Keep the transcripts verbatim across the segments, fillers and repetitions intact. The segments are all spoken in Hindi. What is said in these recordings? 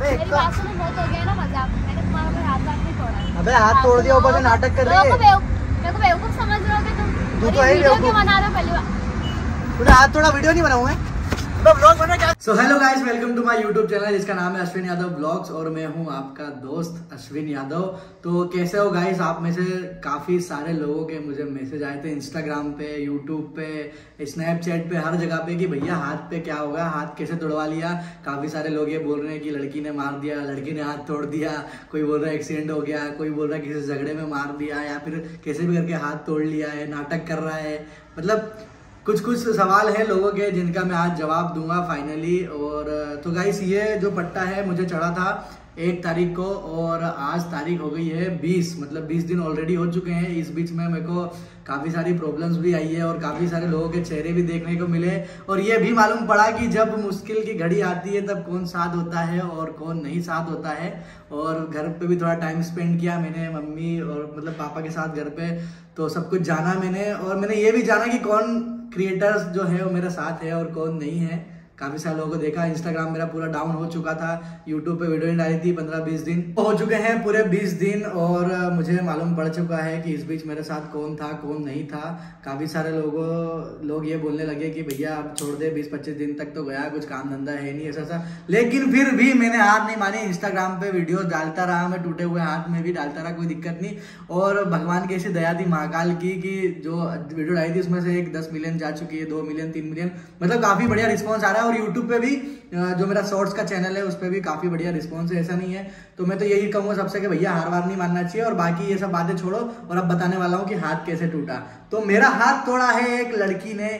मेरी बात सुनो, बहुत हो गया ना मजाक, मैंने तुम्हारा कोई हाथ नहीं तोड़ा। अबे हाथ तोड़ दिया, ऊपर से नाटक कर रही है। मेरे को बेवकूफ समझ रहे हो कि तुम? तू तो है वीडियो क्यों बना रहे हो पहली बार? तूने हाथ तोड़ा, वीडियो नहीं बनाऊं मैं तो ब्लॉग बना क्या? So hello guys, welcome to my YouTube channel जिसका नाम है अश्विन यादव ब्लॉग्स और मैं हूं आपका दोस्त अश्विन यादव। तो कैसे हो गाइस? आप में से काफी सारे लोगों के मुझे मैसेज आए थे इंस्टाग्राम पे, यूट्यूब पे, स्नैपचैट पे, हर जगह पे कि भैया हाथ पे क्या होगा, हाथ कैसे तोड़वा लिया। काफी सारे लोग ये बोल रहे हैं कि लड़की ने मार दिया, लड़की ने हाथ तोड़ दिया, कोई बोल रहा है एक्सीडेंट हो गया, कोई बोल रहा है किसी झगड़े में मार दिया या फिर कैसे भी करके हाथ तोड़ लिया है, नाटक कर रहा है। मतलब कुछ कुछ सवाल हैं लोगों के जिनका मैं आज जवाब दूंगा फाइनली। और तो गाइस, ये जो पट्टा है मुझे चढ़ा था एक तारीख को और आज तारीख हो गई है बीस, मतलब बीस दिन ऑलरेडी हो चुके हैं। इस बीच में मेरे को काफ़ी सारी प्रॉब्लम्स भी आई है और काफ़ी सारे लोगों के चेहरे भी देखने को मिले और ये भी मालूम पड़ा कि जब मुश्किल की घड़ी आती है तब कौन साथ होता है और कौन नहीं साथ होता है। और घर पे भी थोड़ा टाइम स्पेंड किया मैंने, मम्मी और मतलब पापा के साथ घर पे, तो सब कुछ जाना मैंने। और मैंने ये भी जाना कि कौन क्रिएटर्स जो है वो मेरे साथ है और कौन नहीं है। काफी सारे लोगों को देखा, इंस्टाग्राम मेरा पूरा डाउन हो चुका था, यूट्यूब पे वीडियो नहीं डाली थी, पंद्रह बीस दिन हो चुके हैं, पूरे बीस दिन। और मुझे मालूम पड़ चुका है कि इस बीच मेरे साथ कौन था कौन नहीं था। काफी सारे लोगों लोग ये बोलने लगे कि भैया अब छोड़ दे, बीस पच्चीस दिन तक तो गया, कुछ काम धंधा है नहीं ऐसा सा। लेकिन फिर भी मैंने हार नहीं मानी, इंस्टाग्राम पे वीडियो डालता रहा मैं, टूटे हुए हाथ में भी डालता रहा, कोई दिक्कत नहीं। और भगवान की ऐसी दया थी महाकाल की कि जो वीडियो डाली थी उसमें से एक दस मिलियन जा चुकी है, दो मिलियन तीन मिलियन, मतलब काफी बढ़िया रिस्पॉन्स आ रहा है। और यूट्यूब पे भी जो मेरा शॉर्ट्स का चैनल है उस पर भी काफी बढ़िया रिस्पॉन्स है, ऐसा नहीं है। तो मैं तो यही कहूंगा सबसे कि भैया हार वार नहीं मानना चाहिए। और बाकी ये सब बातें छोड़ो और अब बताने वाला हूँ कि हाथ कैसे टूटा। तो मेरा हाथ तोड़ा है एक लड़की ने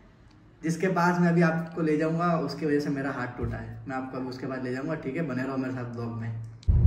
जिसके पास मैं अभी आपको ले जाऊंगा, उसकी वजह से मेरा हाथ टूटा है। मैं आपको अभी उसके बाद ले जाऊंगा, ठीक है? बने रहो मेरे साथ ब्लॉग में।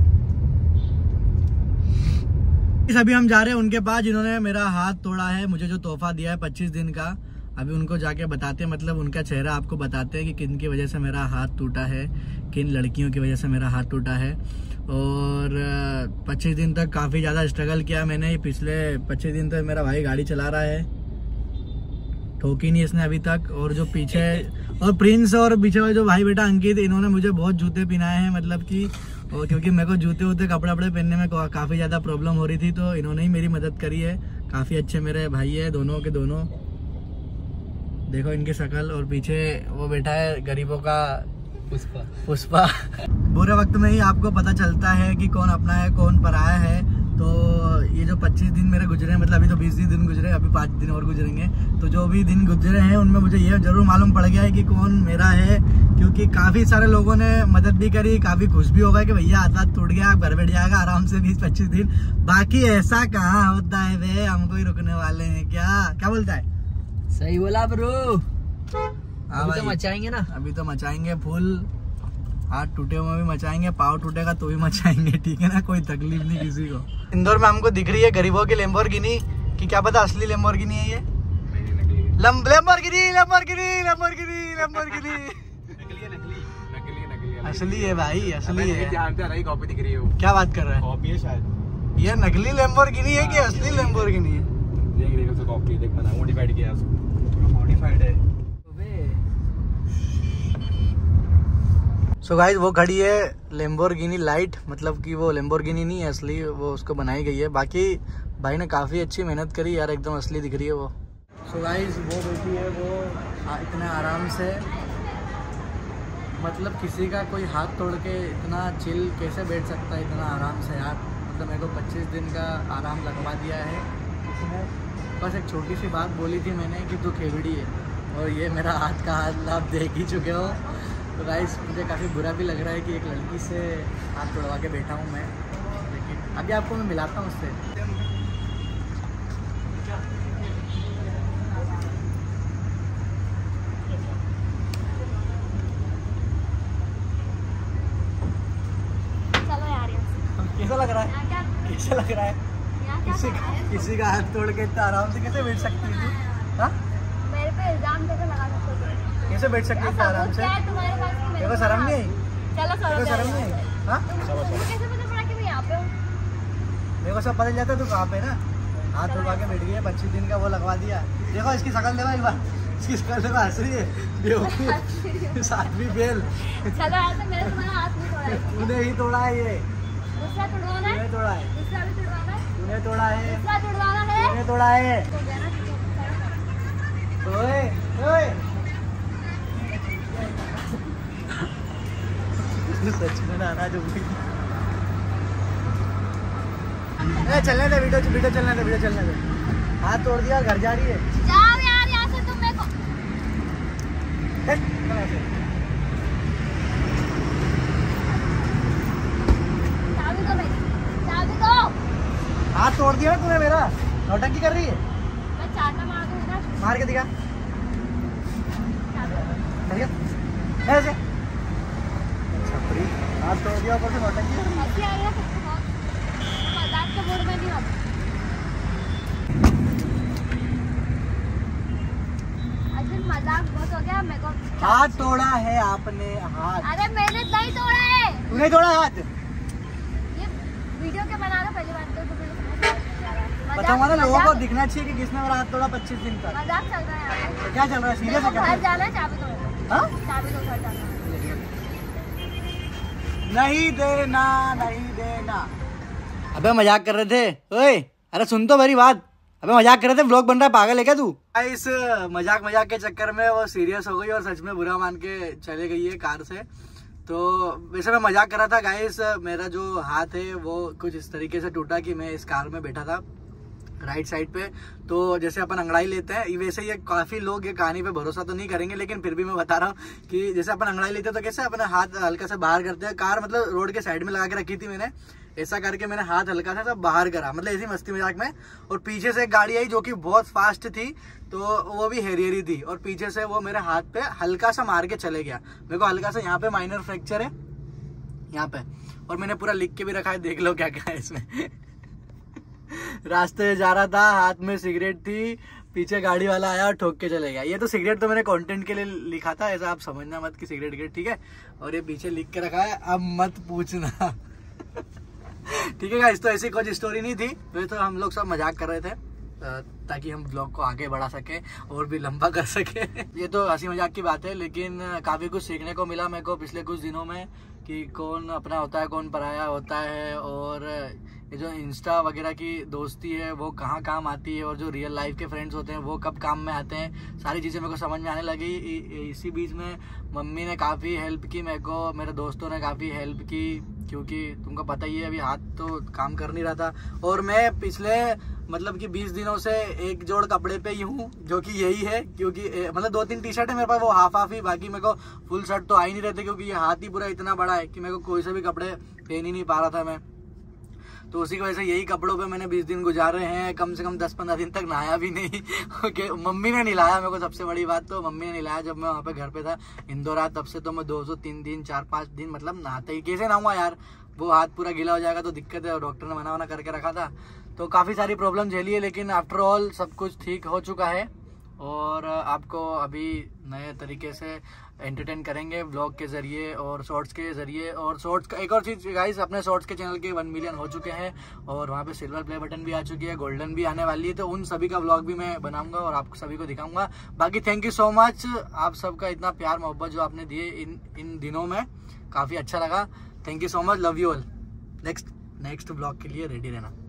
अभी हम जा रहे हैं उनके पास जिन्होंने मेरा हाथ तोड़ा है, मुझे जो तोहफा दिया है पच्चीस दिन का। अभी उनको जाके बताते हैं, मतलब उनका चेहरा आपको बताते हैं कि किन की वजह से मेरा हाथ टूटा है, किन लड़कियों की वजह से मेरा हाथ टूटा है। और पच्चीस दिन तक काफ़ी ज़्यादा स्ट्रगल किया मैंने। पिछले पच्चीस दिन तक मेरा भाई गाड़ी चला रहा है, ठोकी नहीं इसने अभी तक। और जो पीछे और प्रिंस और पीछे वाले जो भाई बेटा अंकित, इन्होंने मुझे बहुत जूते पहनाए हैं, मतलब कि और क्योंकि मेरे को जूते वूते कपड़े वपड़े पहनने में काफ़ी ज़्यादा प्रॉब्लम हो रही थी, तो इन्होंने ही मेरी मदद करी है। काफ़ी अच्छे मेरे भाई है दोनों के दोनों, देखो इनकी शक्ल। और पीछे वो बैठा है गरीबों का पुष्पा पुष्पा बुरे वक्त में ही आपको पता चलता है कि कौन अपना है कौन पराया है। तो ये जो पच्चीस दिन मेरे गुजरे, मतलब अभी तो बीस दिन गुजरे, अभी पाँच दिन और गुजरेंगे, तो जो भी दिन गुजरे हैं उनमें मुझे ये जरूर मालूम पड़ गया है कि कौन मेरा है। क्योंकि काफ़ी सारे लोगों ने मदद भी करी, काफ़ी खुश भी होगा कि भैया हाथ हाथ टूट गया, घर बैठ जाएगा आराम से बीस पच्चीस दिन। बाकी ऐसा कहाँ होता है वे, हमको ही रुकने वाले हैं क्या? क्या बोलता है? सही बोला ब्रो। हाँ अभी तो मचाएंगे ना, अभी तो मचाएंगे फुल। हाथ टूटे हुए भी मचाएंगे, पाँव टूटेगा तो भी मचाएंगे, ठीक है ना? कोई तकलीफ नहीं किसी को। इंदौर में हमको दिख रही है गरीबों की लैम्बोर्गिनी, कि क्या पता असली लैम्बोर्गिनी है ये। लैम्बोर्गिनी लैम्बोर्गिनी लैम्बोर्गिनी लैम्बोर्गिनी असली है भाई, असली है। कॉपी दिख रही है। क्या बात कर रहा है? कॉपी है शायद। ये नकली लैम्बोर्गिनी है कि असली लैम्बोर्गिनी है? देख देख उसको कॉपी देख, बना मॉडिफाइड किया उसको, मॉडिफाइड है। सो गाइस, वो खड़ी है लैम्बोर्गिनी लाइट, मतलब कि वो लैम्बोर्गिनी नहीं है असली, वो उसको बनाई गई है। बाकी भाई ने काफ़ी अच्छी मेहनत करी यार, एकदम असली दिख रही है वो। सो गाइस, वो बैठी है वो इतने आराम से, मतलब किसी का कोई हाथ तोड़ के इतना चिल कैसे बैठ सकता है इतना आराम से यार। मतलब मेरे को पच्चीस दिन का आराम लगवा दिया है इसने। बस एक छोटी सी बात बोली थी मैंने कि तू खेवड़ी है, और ये मेरा हाथ का हाथ आप देख ही चुके हो। तो गाइस, मुझे काफ़ी बुरा भी लग रहा है कि एक लड़की से हाथ तोड़वा के बैठा हूँ मैं, लेकिन अभी आपको मैं मिलाता हूँ उससे। चलो यार, कैसा लग रहा है? कैसा लग रहा है? किसी किसी का हाथ तोड़ के इतना आराम से कैसे बैठ सकती है? हाँ, मेरे पे इल्जाम कैसे लगा सकते हो? कैसे बैठ सकती है आराम से? मेरे को शर्म नहीं आई? चलो मेरे को शर्म नहीं आई? हाँ, कैसे पता पड़ा कि मैं यहाँ पे हूँ? मेरे को सब पता चलता है तू कहाँ पे ना। हाथ तोड़वा के बैठ गई है, पच्चीस दिन का वो लगवा दिया। देखो इसकी शक्ल देखो एक बार, उसकी शक्ल में हंस रही है सातवीं बेल। चलो ऐसे मेरे तुम्हारा हाथ नहीं तोड़ा है। तूने ही तोड़ा है ये। दूसरा तुड़वाना है। तूने तोड़ा है। दूसरा भी तुड़वाना है। तूने तोड़ा है। दूसरा तुड़वाना है। तूने तोड़ा है। तो गया ना। ओए ओए सच में ना जो चलने दे वीडियो वीडियो चलने दे वीडियो चलने दे। हाथ तोड़ दिया घर जा रही है। जाओ यार यहाँ से तुम मेरे को। चाबी दो मेरी। चाबी दो। हाथ तोड़ दिया तूने मेरा। नौटंकी कर रही है। मैं चाटा मार दूंगा। मार के दिखा। ऐसे छपरी हाथ तोड़ दिया ऊपर से नौटंकी। हंसी आ रही है तुमको बहुत। मजाक के मूड में नहीं हो। अश्विन मजाक बहुत हो गया मेरे को। हाथ तोड़ा है आपने हाथ। अरे मैंने नहीं तोड़ा है। तूने तोड़ा हाथ। ये वीडियो के बना लो पहली बात तो तुम्हें समझ आ रहा है। बताऊंगा ना लोगों को दिखना चाहिए कि किसने मेरा हाथ तोड़ा पच्चीस दिन तक। मजाक चल रहा है यहाँ पे। क्या चल रहा है सीरियस है घर क्या? जाना है चाबी दो। हाँ? चाबी दो घर जाना। नहीं देना नहीं देना। अबे मजाक कर रहे थे। ओए अरे सुन तो मेरी बात। अबे मजाक कर रहे थे व्लॉग बन रहा है पागल है क्या तू? इस मजाक मजाक के चक्कर में वो सीरियस हो गई और सच में बुरा मान के चले गई है कार से। तो वैसे मैं मजाक कर रहा था गाइस। मेरा जो हाथ है वो कुछ इस तरीके से टूटा कि मैं इस कार में बैठा था राइट साइड पे। तो जैसे अपन अंगड़ाई लेते हैं वैसे ये काफी लोग ये कहानी पे भरोसा तो नहीं करेंगे लेकिन फिर भी मैं बता रहा हूँ कि जैसे अपन अंगड़ाई लेते हैं तो कैसे अपना हाथ हल्का से बाहर करते हैं। कार मतलब रोड के साइड में लगा के रखी थी मैंने। ऐसा करके मैंने हाथ हल्का सा सब बाहर करा मतलब ऐसी मस्ती मजाक में। और पीछे से एक गाड़ी आई जो कि बहुत फास्ट थी तो वो भी हेरी हेरी थी और पीछे से वो मेरे हाथ पे हल्का सा मार के चले गया। मेरे को हल्का सा यहाँ पे माइनर फ्रैक्चर है यहाँ पे। और मैंने पूरा लिख के भी रखा है देख लो क्या क्या है इसमें। रास्ते में जा रहा था हाथ में सिगरेट थी पीछे गाड़ी वाला आया और ठोक के चले गया। ये तो सिगरेट तो मैंने कंटेंट के लिए लिखा था ऐसा आप समझना मत कि सिगरेट गिरेट ठीक है। और ये पीछे लिख के रखा है अब मत पूछना। ठीक है गाइस तो ऐसी कुछ स्टोरी नहीं थी। वैसे तो हम लोग सब मजाक कर रहे थे ताकि हम ब्लॉग को आगे बढ़ा सके और भी लंबा कर सके। ये तो हंसी मजाक की बात है लेकिन काफी कुछ सीखने को मिला मेरे को पिछले कुछ दिनों में कि कौन अपना होता है कौन पराया होता है। और ये जो इंस्टा वगैरह की दोस्ती है वो कहाँ काम आती है और जो रियल लाइफ के फ्रेंड्स होते हैं वो कब काम में आते हैं। सारी चीज़ें मेरे को समझ में आने लगी। इसी बीच में मम्मी ने काफ़ी हेल्प की मेरे को। मेरे दोस्तों ने काफ़ी हेल्प की क्योंकि तुमको पता ही है अभी हाथ तो काम कर नहीं रहा था। और मैं पिछले मतलब कि बीस दिनों से एक जोड़ कपड़े पे ही हूँ जो कि यही है क्योंकि मतलब दो तीन टी शर्ट है मेरे पास वो हाफ हाफ ही। बाकी मेरे को फुल शर्ट तो आ ही नहीं रहते क्योंकि ये हाथ ही पूरा इतना बड़ा है कि मेरे को कोई से भी कपड़े पहन ही नहीं पा रहा था मैं। तो उसी की वजह से यही कपड़ों पे मैंने बीस दिन गुजारे हैं। कम से कम दस पंद्रह दिन तक नहाया भी नहीं। ओके मम्मी ने नहलाया मेरे को सबसे बड़ी बात तो मम्मी ने नहलाया जब मैं वहाँ पे घर पे था इंदौर। तब से तो मैं दो सौ तीन दिन चार पाँच दिन मतलब नहाते ही कैसे नहाऊंगा यार वो हाथ पूरा गीला हो जाएगा तो दिक्कत है। और डॉक्टर ने मना वना करके रखा था तो काफ़ी सारी प्रॉब्लम झेली है लेकिन आफ्टर ऑल सब कुछ ठीक हो चुका है। और आपको अभी नए तरीके से एंटरटेन करेंगे ब्लॉग के ज़रिए और शॉर्ट्स के ज़रिए। और शॉर्ट्स का एक और चीज़ गाइस अपने शॉर्ट्स के चैनल के वन मिलियन हो चुके हैं और वहाँ पे सिल्वर प्ले बटन भी आ चुकी है गोल्डन भी आने वाली है। तो उन सभी का ब्लॉग भी मैं बनाऊंगा और आप सभी को दिखाऊंगा। बाकी थैंक यू सो मच आप सबका इतना प्यार मोहब्बत जो आपने दिए इन इन दिनों में काफ़ी अच्छा लगा। Thank you so much love you all. Next next blog के लिए रेडी रहना।